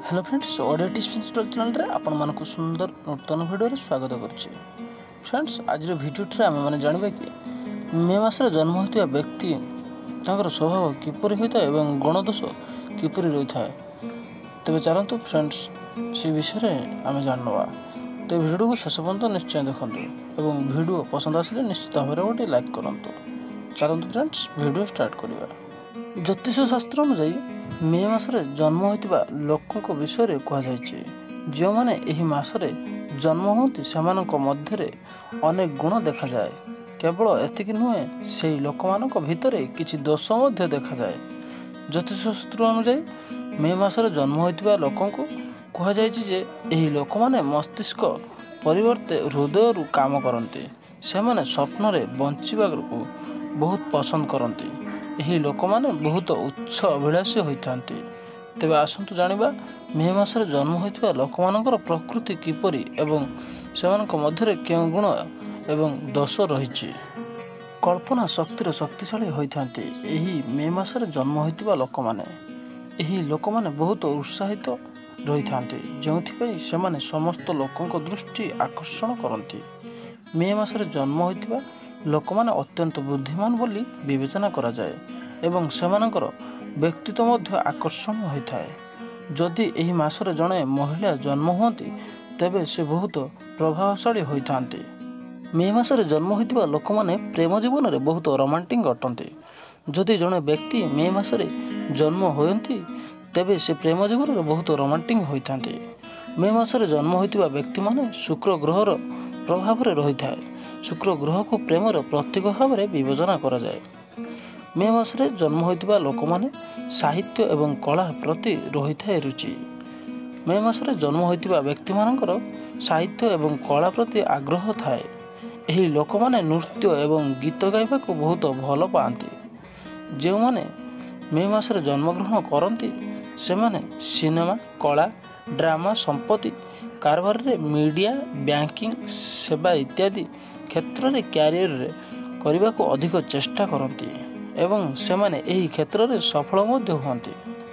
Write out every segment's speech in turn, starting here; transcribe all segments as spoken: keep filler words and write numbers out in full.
Hello friends audio tips channel रे आपण मानक सुंदर नूतन वीडियो रे स्वागत करुच्ची। फ्रेंड्स आज भिडियो आम मैंने जानवा कि मे मसरे जन्म होता व्यक्ति तांकर स्वभाव किपरि होता है और गणदोष किपरि रही है। तेज चलतु फ्रेंड्स से विषय आम जानवा। तो भिडियो को शेष पर्यंत निश्चय देखूँ और भिडियो पसंद आसिले निश्चित भाव में गोटे लाइक करूँ। चलतु फ्रेंड्स भिडियो स्टार्ट करवा। ज्योतिष शास्त्र अनुଯାयी मे मासरे जन्म होता लोक विषय कहुई जो मैंने यही मसरे जन्म होती से मध्य अनेक गुण देखा जाए। केवल एतिक नुहे से लोक मान भितर किसी दोष देखा जाए। ज्योतिष शास्त्र अनुଯାयी मे मासरे जन्म होता लोक कहुई जे यही लोक मैंने मस्तिष्क परिवर्ते हृदय काम करते से मैंने स्वप्न बंचा को बहुत पसंद करती। यही लोक मैंने बहुत उच्च अभिलाषी होता। तेज आसतु जानिबा मे मासरे जन्म होता लोक मानकर प्रकृति किपरि एवं सेमानक मध्य केउं गुण एवं दोष रही। कल्पना शक्तिर शक्तिशाली होता यही मे मासरे जन्म होता लोक मैंने यही लोक मैंने बहुत उत्साहित रही था जो से समस्त लोकों दृष्टि आकर्षण करती। मे मासरे जन्म होता लोक मैंने अत्यंत बुद्धिमान बोली विवेचना करा जाए एवं सेमानकर व्यक्तित्व मध्य आकर्षण होता है। जदि यही मासरे जड़े महिला जन्म होती तेबे से बहुत प्रभावशाली होता। मे मासरे जन्म होता लोक मैंने प्रेम जीवन में बहुत रोमांटिक अटंती। जदि जड़े व्यक्ति मे मासरे जन्म होती तेबे से प्रेम जीवन में बहुत रोमांटिक होता। मे मासरे जन्म होता व्यक्ति माने शुक्र ग्रहर प्रभाव रही है। शुक्र ग्रह को प्रेमर प्रतीक भाव में विवेचना करा जाए। मे मासरे जन्म होता लोक मैंने साहित्य एवं कला प्रति रही है रुचि। मे मासरे जन्म होता व्यक्ति मानकर साहित्य एवं कला प्रति आग्रह थाए। यही लोक मैंने नृत्य एवं गीत गाइबा को बहुत भल पाती। जो मैंने मे मासरे जन्मग्रहण करती से माने सिनेमा कला ड्रामा संपत्ति कारबार रे मीडिया बैंकिंग सेवा इत्यादि क्षेत्र में क्यारियर रे करने को अधिक चेष्टा करती एवं से माने यही क्षेत्र में सफल होती।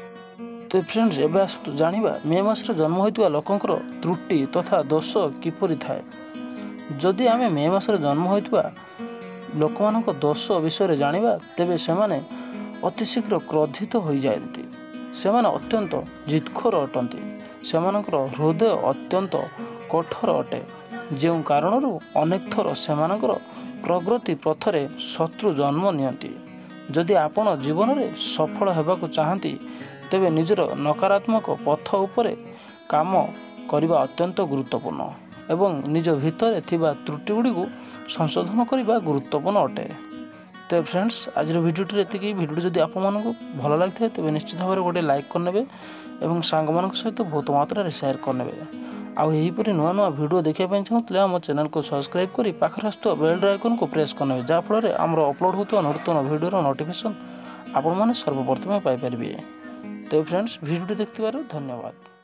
तो फ्रेंड्स एवं आसतु जानिबा मे मासरे जन्म होता लोकंकर त्रुटि तथा दोष किपरि थाए। जदि आमे मे मासरे जन्म होता लोक मानक दोष विषय जानिबा तेबे से माने अतिशीघ्र क्रोधित हो जाती। से माने अत्यंत जिदखोर अटंती। सेमानकर हृदय अत्यंत कठोर अटे जो कारण अनेक थर सेमानकर प्रगति पथरे शत्रु जन्म नियंती। जदि आपण जीवन में सफल होगाक चाहती तेबे निजर नकारात्मक पथ उपरे काम करने अत्यंत गुरुत्वपूर्ण एवं निज भितर थिबा त्रुटि गुड़ी को संशोधन करने गुरुत्वपूर्ण अटे। तो फ्रेंड्स आज भिडियो ये भिडियो जदि आप भल लगी तेज निश्चित भाव में गोटे लाइक करने और सांग मान सहित बहुत मात्रा शेयर करने। आईपरी नुआ नुआ भिडियो देखापी चाहूँ आम चैनल को सब्सक्राइब कर पाखे आसुवा बेल आइकन को प्रेस करने जहाँफल आम अपलोड होता नूतन भिडियो नोटिफिकेशन आपण मैंने सर्वप्रथमें पाइपर। तो फ्रेंड्स भिडियो देखते धन्यवाद।